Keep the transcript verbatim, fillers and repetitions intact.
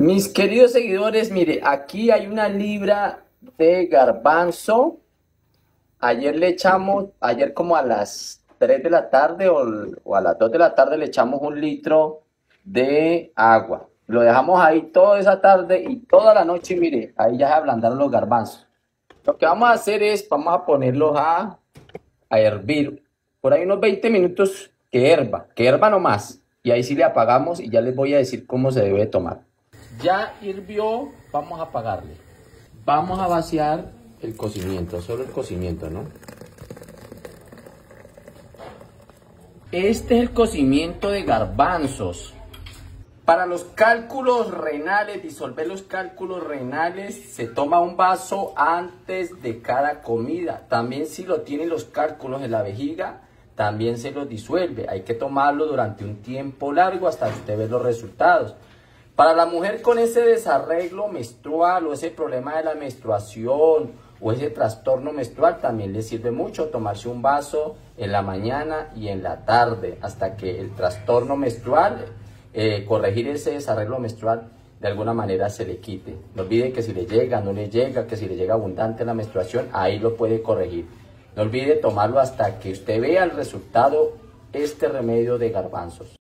Mis queridos seguidores, mire, aquí hay una libra de garbanzo. Ayer le echamos, ayer como a las tres de la tarde o, o a las dos de la tarde le echamos un litro de agua. Lo dejamos ahí toda esa tarde y toda la noche, mire, ahí ya se ablandaron los garbanzos. Lo que vamos a hacer es, vamos a ponerlos a, a hervir por ahí unos veinte minutos que herva, que herva nomás. Y ahí sí le apagamos y ya les voy a decir cómo se debe tomar. Ya hirvió, vamos a apagarle. Vamos a vaciar el cocimiento, solo el cocimiento, ¿no? Este es el cocimiento de garbanzos. Para los cálculos renales, disolver los cálculos renales, se toma un vaso antes de cada comida. También si lo tienen los cálculos en la vejiga, también se los disuelve. Hay que tomarlo durante un tiempo largo hasta que usted ve los resultados. Para la mujer con ese desarreglo menstrual o ese problema de la menstruación o ese trastorno menstrual, también le sirve mucho tomarse un vaso en la mañana y en la tarde hasta que el trastorno menstrual, eh, corregir ese desarreglo menstrual, de alguna manera se le quite. No olvide que si le llega, no le llega, que si le llega abundante la menstruación, ahí lo puede corregir. No olvide tomarlo hasta que usted vea el resultado, este remedio de garbanzos.